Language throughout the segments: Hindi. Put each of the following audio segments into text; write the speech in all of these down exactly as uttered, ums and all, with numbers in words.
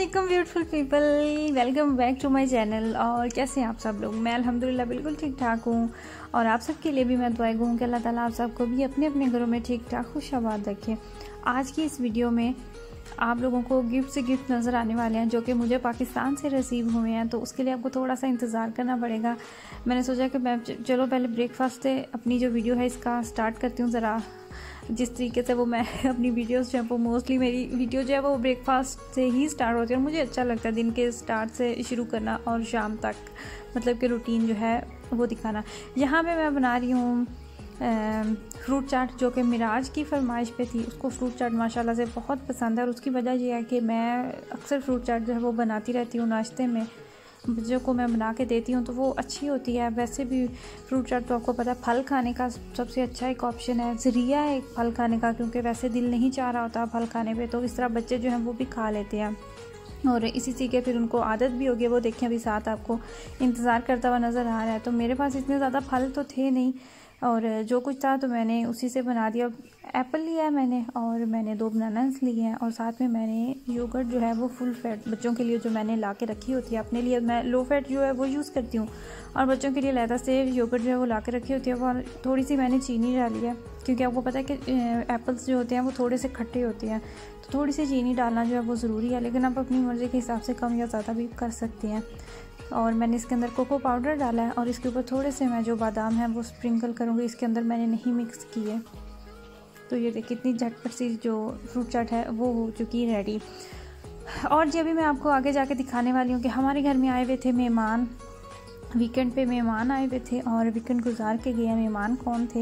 वालेकुम beautiful people, welcome back to my channel. और कैसे हैं आप सब लोग? मैं अल्हम्दुलिल्लाह बिल्कुल ठीक ठाक हूँ और आप सबके लिए भी मैं दुआ गो हूँ कि अल्लाह ताला आप सबको भी अपने अपने घरों में ठीक ठाक खुशआबाद रखे। आज की इस वीडियो में आप लोगों को गिफ्ट से गिफ्ट नज़र आने वाले हैं जो कि मुझे पाकिस्तान से रिसीव हुए हैं, तो उसके लिए आपको थोड़ा सा इंतज़ार करना पड़ेगा। मैंने सोचा कि मैं चलो पहले ब्रेकफास्ट से अपनी जो वीडियो है इसका स्टार्ट करती हूँ। ज़रा जिस तरीके से वो मैं अपनी वीडियोस जो है वो मोस्टली मेरी वीडियो जो है वो ब्रेकफास्ट से ही स्टार्ट होती है और मुझे अच्छा लगता है दिन के स्टार्ट से शुरू करना और शाम तक मतलब कि रूटीन जो है वो दिखाना। यहाँ पे मैं बना रही हूँ फ्रूट चाट जो कि मिराज की फरमाइश पे थी। उसको फ्रूट चाट माशाल्लाह से बहुत पसंद है और उसकी वजह यह है कि मैं अक्सर फ्रूट चाट जो है वो बनाती रहती हूँ नाश्ते में, बच्चों को मैं बना के देती हूँ तो वो अच्छी होती है। वैसे भी फ्रूट चाट तो आपको पता है फल खाने का सबसे अच्छा एक ऑप्शन है, ज़रिया है एक फल खाने का, क्योंकि वैसे दिल नहीं चाह रहा होता फल खाने पे, तो इस तरह बच्चे जो हैं वो भी खा लेते हैं और इसी सीखे फिर उनको आदत भी होगी। वो देखें अभी साथ आपको इंतज़ार करता हुआ नज़र आ रहा है। तो मेरे पास इतने ज़्यादा फल तो थे नहीं और जो कुछ था तो मैंने उसी से बना दिया। एप्पल लिया है मैंने और मैंने दो बनानास लिए हैं और साथ में मैंने योगर्ट जो है वो फुल फैट बच्चों के लिए जो मैंने ला के रखी होती है, अपने लिए मैं लो फैट जो है वो यूज़ करती हूँ और बच्चों के लिए लैदा से योगर्ट जो है वो ला के रखी होती है। वो थोड़ी सी मैंने चीनी डाली है क्योंकि आपको पता है कि एप्पल्स जो होते हैं वो थोड़े से खट्टे होते हैं, तो थोड़ी सी चीनी डालना जो है वो ज़रूरी है, लेकिन आप अपनी मर्ज़ी के हिसाब से कम या ज़्यादा भी कर सकते हैं। और मैंने इसके अंदर कोको पाउडर डाला है और इसके ऊपर थोड़े से मैं जो बादाम है वो स्प्रिंकल करूँगी। इसके अंदर मैंने नहीं मिक्स की है। तो ये देखिए कितनी झटपट सी जो फ्रूट चाट है वो हो चुकी है रेडी। और जब भी मैं आपको आगे जाके दिखाने वाली हूँ कि हमारे घर में आए हुए थे मेहमान, वीकेंड पे मेहमान आए हुए थे और वीकेंड गुजार के गए। मेहमान कौन थे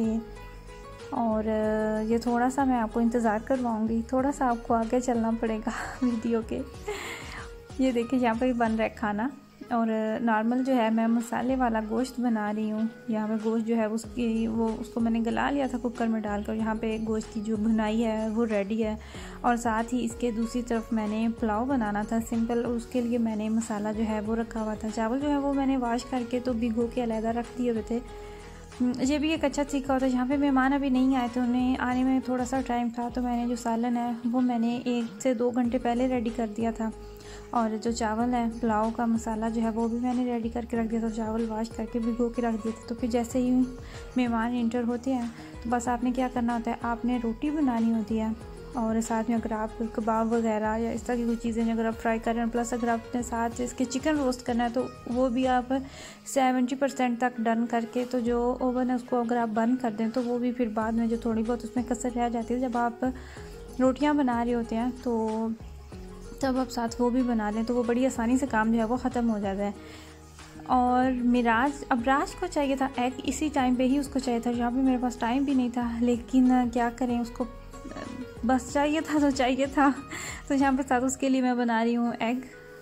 और ये थोड़ा सा मैं आपको इंतज़ार करवाऊँगी, थोड़ा सा आपको आगे चलना पड़ेगा वीडियो के। ये देखिए यहाँ पर बन रहा है खाना और नॉर्मल जो है मैं मसाले वाला गोश्त बना रही हूँ। यहाँ पे गोश्त जो है उसकी वो उसको मैंने गला लिया था कुकर में डालकर। यहाँ पे गोश्त की जो भुनाई है वो रेडी है और साथ ही इसके दूसरी तरफ मैंने पुलाव बनाना था सिंपल, उसके लिए मैंने मसाला जो है वो रखा हुआ था। चावल जो है वो मैंने वॉश करके तो भिगो के अलहदा रख दिए हुए थे। ये भी एक अच्छा तरीका होता है। यहाँ पे मेहमान अभी नहीं आए थे, उन्हें आने में थोड़ा सा टाइम था, तो मैंने जो सालन है वो मैंने एक से दो घंटे पहले रेडी कर दिया था और जो चावल है पुलाव का मसाला जो है वो भी मैंने रेडी करके रख दिया था। चावल वॉश करके भिगो के रख दिए थे। तो फिर जैसे ही मेहमान इंटर होते हैं तो बस आपने क्या करना होता है, आपने रोटी बनानी होती है और साथ में अगर आप कबाब वगैरह या इस तरह की कुछ चीज़ें अगर आप फ्राई कर रहे हैं, प्लस अगर आपने साथ इसके चिकन रोस्ट करना है तो वो भी आप सेवेंटी परसेंट तक डन करके, तो जो ओवन है उसको अगर आप बंद कर दें तो वो भी फिर बाद में जो थोड़ी बहुत उसमें कसर रह जाती है जब आप रोटियाँ बना रहे होते हैं तो तब आप साथ वो भी बना लें तो वो बड़ी आसानी से काम जो है वो ख़त्म हो जाता है। और मिराज अबराज को चाहिए था एग, इसी टाइम पे ही उसको चाहिए था। यहाँ पे मेरे पास टाइम भी नहीं था, लेकिन क्या करें, उसको बस चाहिए था तो चाहिए था। तो यहाँ पे साथ उसके लिए मैं बना रही हूँ एग।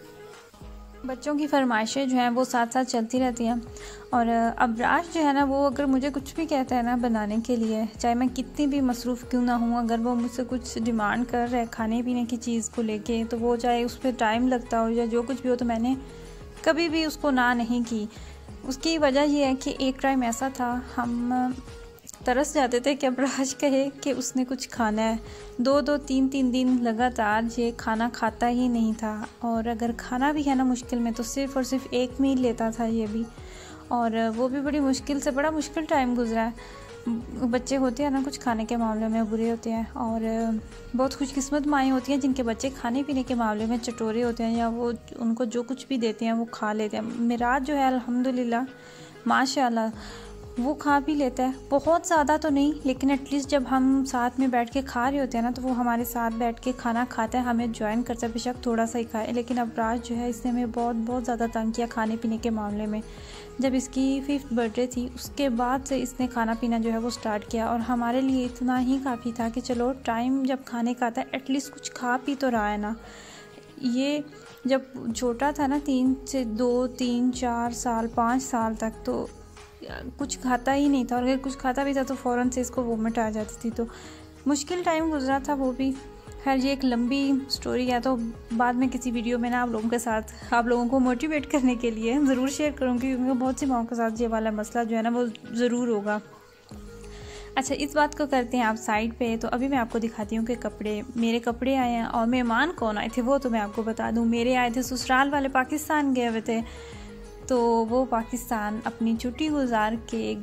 बच्चों की फरमाइशें जो हैं वो साथ साथ चलती रहती हैं और अबराज जो है ना वो अगर मुझे कुछ भी कहता है ना बनाने के लिए, चाहे मैं कितनी भी मसरूफ़ क्यों ना हूँ, अगर वो मुझसे कुछ डिमांड कर रहा है खाने पीने की चीज़ को लेके, तो वो चाहे उस पर टाइम लगता हो या जो कुछ भी हो, तो मैंने कभी भी उसको ना नहीं की। उसकी वजह यह है कि एक टाइम ऐसा था हम तरस जाते थे कि अबराज कहे कि उसने कुछ खाना है। दो दो तीन तीन दिन लगातार ये खाना खाता ही नहीं था और अगर खाना भी है ना मुश्किल में तो सिर्फ़ और सिर्फ एक मील लेता था ये भी, और वो भी बड़ी मुश्किल से, बड़ा मुश्किल टाइम गुजरा है। बच्चे होते हैं ना कुछ खाने के मामले में बुरे होते हैं और बहुत खुशकिस्मत माएँ होती हैं जिनके बच्चे खाने पीने के मामले में चटोरे होते हैं या वो उनको जो कुछ भी देते हैं वो खा लेते हैं। मिराज जो है अल्हम्दुलिल्लाह माशाल्लाह वो खा भी लेता है, बहुत ज़्यादा तो नहीं, लेकिन एटलीस्ट जब हम साथ में बैठ के खा रहे होते हैं ना तो वो हमारे साथ बैठ के खाना खाता है, हमें ज्वाइन करता है, बेशक थोड़ा सा ही खाए। लेकिन अबराज जो है इसने हमें बहुत बहुत ज़्यादा तंग किया खाने पीने के मामले में। जब इसकी फिफ्थ बर्थडे थी उसके बाद से इसने खाना पीना जो है वो स्टार्ट किया और हमारे लिए इतना ही काफ़ी था कि चलो टाइम जब खाने का आता है एटलीस्ट कुछ खा पी तो रहा है ना। ये जब छोटा था ना, तीन से दो तीन चार साल पाँच साल तक, तो कुछ खाता ही नहीं था और अगर कुछ खाता भी था तो फ़ौरन से इसको वोमिट आ जाती थी। तो मुश्किल टाइम गुजरा था वो भी। खैर ये एक लंबी स्टोरी है तो बाद में किसी वीडियो में ना आप लोगों के साथ, आप लोगों को मोटिवेट करने के लिए ज़रूर शेयर करूँगी, क्योंकि बहुत सी माओं के साथ ये वाला मसला जो है ना वो ज़रूर होगा। अच्छा, इस बात को करते हैं आप साइड पे। तो अभी मैं आपको दिखाती हूँ कि कपड़े, मेरे कपड़े आए हैं और मेहमान कौन आए थे वो तो मैं आपको बता दूँ। मेरे आए थे ससुराल वाले, पाकिस्तान गए हुए थे, तो वो पाकिस्तान अपनी छुट्टी गुजार के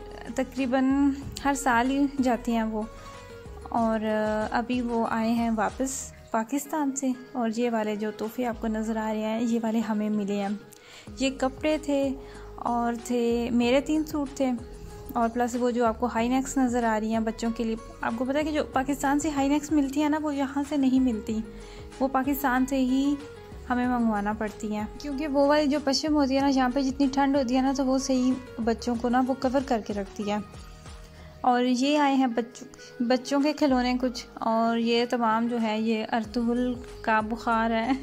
तकरीबन हर साल ही जाते हैं वो, और अभी वो आए हैं वापस पाकिस्तान से। और ये वाले जो तोहफे आपको नज़र आ रहे हैं ये वाले हमें मिले हैं। ये कपड़े थे और थे मेरे तीन सूट थे, और प्लस वो जो आपको हाई नेक्स नज़र आ रही हैं बच्चों के लिए। आपको पता है कि जो पाकिस्तान से हाई नेक्स मिलती है ना वो यहाँ से नहीं मिलती, वो पाकिस्तान से ही हमें मंगवाना पड़ती हैं, क्योंकि वो वाली जो पश्चिम होती है ना, यहाँ पे जितनी ठंड होती है ना तो वो सही बच्चों को ना वो कवर करके रखती है। और ये आए हैं बच्चों बच्चों के खिलौने कुछ, और ये तमाम जो है ये अर्तुगरुल का बुखार है।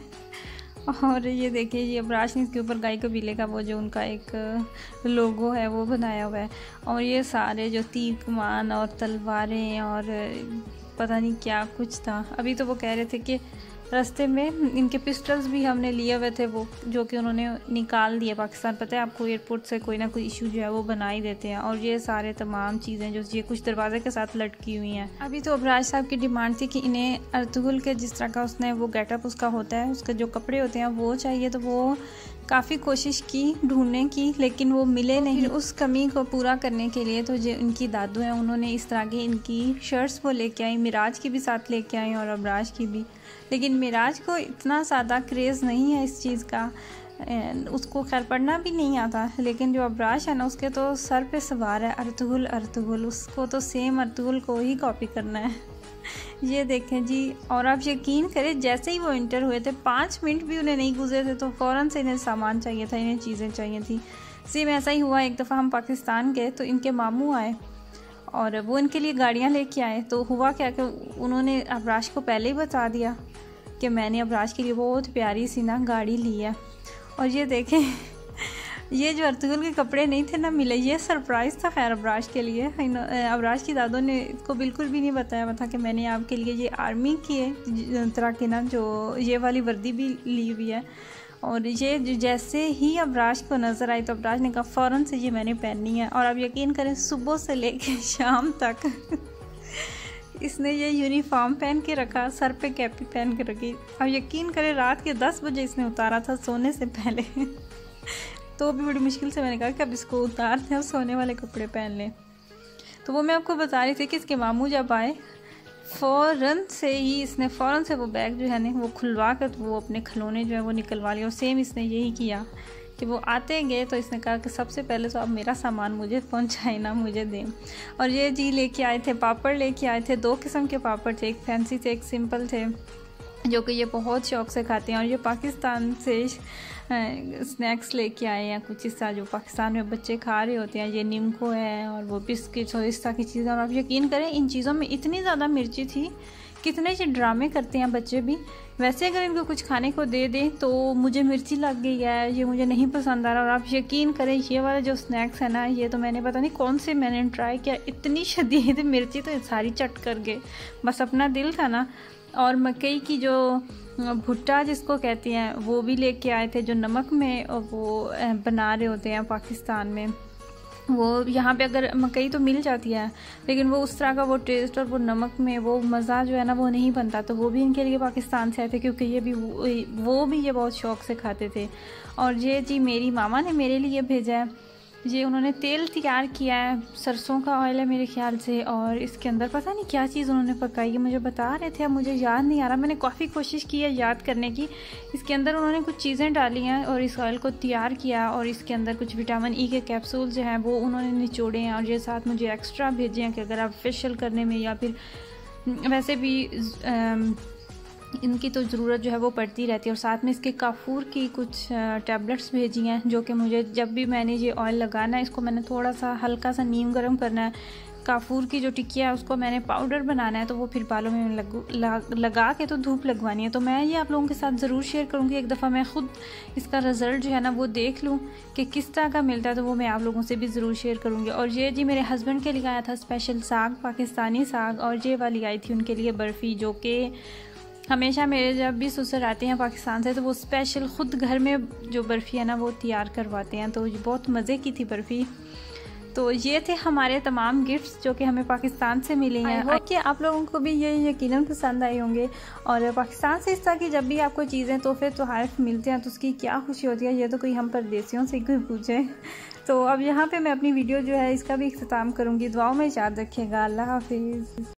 और ये देखिए ये अबराश ने इसके ऊपर गाय कबीले का वो जो उनका एक लोगो है वो बनाया हुआ है। और ये सारे जो तीर कमान और तलवारें और पता नहीं क्या कुछ था। अभी तो वो कह रहे थे कि रास्ते में इनके पिस्टल्स भी हमने लिए हुए थे, वो जो कि उन्होंने निकाल दिए पाकिस्तान। पता है आपको एयरपोर्ट से कोई ना कोई इशू जो है वो बना ही देते हैं। और ये सारे तमाम चीज़ें जो ये कुछ दरवाजे के साथ लटकी हुई हैं। अभी तो अबराज साहब की डिमांड थी कि इन्हें अर्तुगरुल के जिस तरह का उसने वो गेटअप उसका होता है, उसके जो कपड़े होते हैं वो चाहिए। तो वो काफ़ी कोशिश की ढूंढने की, लेकिन वो मिले नहीं। उस कमी को पूरा करने के लिए तो जो इनकी दादू हैं उन्होंने इस तरह की इनकी शर्ट्स वो लेके आई, मिराज की भी साथ लेके आई और अबराज की भी। लेकिन मिराज को इतना ज़्यादा क्रेज़ नहीं है इस चीज़ का, उसको खैर पढ़ना भी नहीं आता। लेकिन जो अबराज है ना उसके तो सर पे सवार है अर्तुगरुल अर्तुगरुल, उसको तो सेम अर्तुगरुल को ही कॉपी करना है। ये देखें जी, और आप यकीन करें जैसे ही वो इंटर हुए थे पाँच मिनट भी उन्हें नहीं गुजरे थे तो फ़ौरन से इन्हें सामान चाहिए था, इन्हें चीज़ें चाहिए थी। सेम ऐसा ही हुआ, एक दफ़ा हम पाकिस्तान गए तो इनके मामू आए और वो इनके लिए गाड़ियाँ लेके आए। तो हुआ क्या कि उन्होंने अबराज को पहले ही बता दिया कि मैंने अबराज के लिए बहुत प्यारी सी ना गाड़ी ली है। और ये देखें ये जो अर्तुगरुल के कपड़े नहीं थे ना मिले, ये सरप्राइज़ था खैर अबराज के लिए। अबराज की दादों ने इसको बिल्कुल भी नहीं बताया हुआ था कि मैंने आपके लिए ये आर्मी की तरह की ना जो ये वाली वर्दी भी ली हुई है। और ये जैसे ही अबराज को नज़र आई तो अबराज ने कहा फ़ौरन से ये मैंने पहननी है। और अब यकीन करें सुबह से लेकर शाम तक इसने ये यूनिफॉर्म पहन के रखा, सर पे कैपी पहन के रखी। अब यकीन करें रात के दस बजे इसने उतारा था सोने से पहले। तो भी बड़ी मुश्किल से मैंने कहा कि अब इसको उतार दें, अब सोने वाले कपड़े पहन लें। तो वो मैं आपको बता रही थी कि इसके मामू जब आए फ़ौरन से ही इसने फ़ौरन से वो बैग जो है ना वो खुलवा कर वो अपने खिलौने जो है वो निकलवा लिया। और सेम इसने यही किया कि वो आते गए तो इसने कहा कि सबसे पहले तो आप मेरा सामान मुझे पहुंचाए ना, मुझे दें। और ये जी लेके आए थे पापड़, लेके आए थे दो किस्म के पापड़ थे, एक फैंसी थे एक सिंपल थे, जो कि ये बहुत शौक़ से खाते हैं। और ये पाकिस्तान से स्नैक्स लेके आए हैं कुछ इस तरह जो पाकिस्तान में बच्चे खा रहे होते हैं। ये निम्को है और वो बिस्किट्स और इस तरह की चीज़ें। और आप यकीन करें इन चीज़ों में इतनी ज़्यादा मिर्ची थी, कितने से ड्रामे करते हैं बच्चे भी। वैसे अगर इनको कुछ खाने को दे दें तो मुझे मिर्ची लग गई है, ये मुझे नहीं पसंद आ रहा। और आप यकीन करें ये वाला जो स्नैक्स है ना ये तो मैंने पता नहीं कौन से मैंने ट्राई किया, इतनी शदीद मिर्ची तो सारी चट कर गए। बस अपना दिल था ना। और मकई की जो भुट्टा जिसको कहती हैं वो भी लेके आए थे, जो नमक में वो बना रहे होते हैं पाकिस्तान में। वो यहाँ पे अगर मकई तो मिल जाती है लेकिन वो उस तरह का वो टेस्ट और वो नमक में वो मज़ा जो है ना वो नहीं बनता। तो वो भी इनके लिए पाकिस्तान से आए थे क्योंकि ये भी वो भी ये बहुत शौक़ से खाते थे। और ये जी मेरी मामा ने मेरे लिए भेजा है, ये उन्होंने तेल तैयार किया है, सरसों का ऑयल है मेरे ख्याल से। और इसके अंदर पता नहीं क्या चीज़ उन्होंने पकाई है, मुझे बता रहे थे, अब मुझे याद नहीं आ रहा। मैंने काफ़ी कोशिश की है याद करने की। इसके अंदर उन्होंने कुछ चीज़ें डाली हैं और इस ऑयल को तैयार किया। और इसके अंदर कुछ विटामिन ई के कैप्सूल जो हैं वो उन्होंने निचोड़े हैं। और ये साथ मुझे एक्स्ट्रा भेजे हैं कि अगर आप फेशियल करने में या फिर वैसे भी आ, इनकी तो ज़रूरत जो है वो पड़ती रहती है। और साथ में इसके काफूर की कुछ टैबलेट्स भेजी हैं जो कि मुझे जब भी मैंने ये ऑयल लगाना है इसको मैंने थोड़ा सा हल्का सा नीम गर्म करना है। काफूर की जो टिकिया है उसको मैंने पाउडर बनाना है, तो वो फिर बालों में लग, लग, लगा के तो धूप लगवानी है। तो मैं ये आप लोगों के साथ ज़रूर शेयर करूँगी। एक दफ़ा मैं ख़ुद इसका रिज़ल्ट जो है ना वो देख लूँ कि किस तरह का मिलता है, तो वो मैं आप लोगों से भी ज़रूर शेयर करूँगी। और ये जी मेरे हस्बैंड के लिए आया था स्पेशल साग, पाकिस्तानी साग। और ये वाली आई थी उनके लिए बर्फ़ी, जो कि हमेशा मेरे जब भी ससुर आते हैं पाकिस्तान से तो वो स्पेशल ख़ुद घर में जो बर्फ़ी है ना वो तैयार करवाते हैं। तो बहुत मज़े की थी बर्फ़ी। तो ये थे हमारे तमाम गिफ्ट्स जो कि हमें पाकिस्तान से मिले हैं। और कि आप लोगों को भी ये यकीनन पसंद आए होंगे। और पाकिस्तान से इस तरह की जब भी आपको चीज़ें तोहफे तोहफ़ मिलते हैं तो उसकी क्या खुशी होती है, ये तो कोई हम परदेसियों से कोई पूछे। तो अब यहाँ पे मैं अपनी वीडियो जो है इसका भी इख्तिताम करूँगी। दुआओं में याद रखिएगा। अल्लाह हाफिज़।